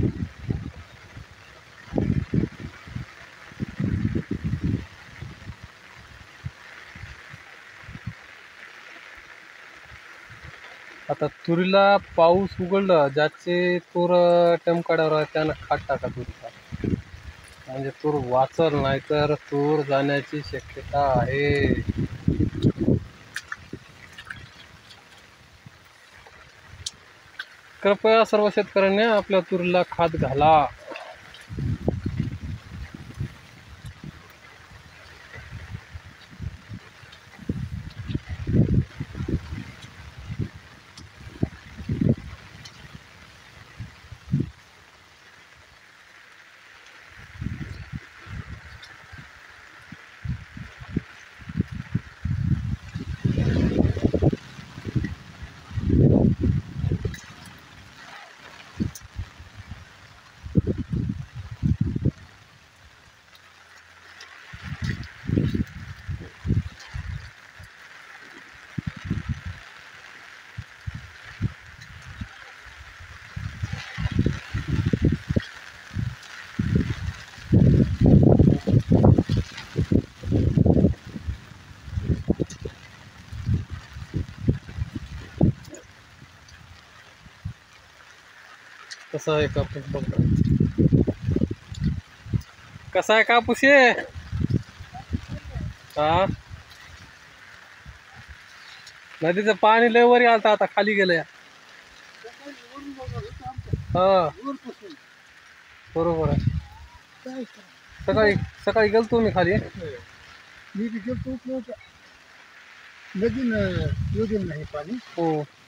आता तुरीला पाऊस उघडलं, ज्याचे तूर टेमकाड्यावर आहे त्यानं खात टाका तुरीचा, म्हणजे तूर वाचल, नाहीतर तूर जाण्याची शक्यता आहे. कृपया सर्व शेतकऱ्यांनी आपल्या तुरीला खात घाला. कसा आहे कापूस बघा, कसा आहे कापूस ये. हा, नदीचं पाणी लय वरी आलता, आता खाली गेलंय. हा बरोबर आहे. सकाळी सकाळी गेलतो मी खाली. मी गेलतो नदीनं योजन नाही पाणी. हो,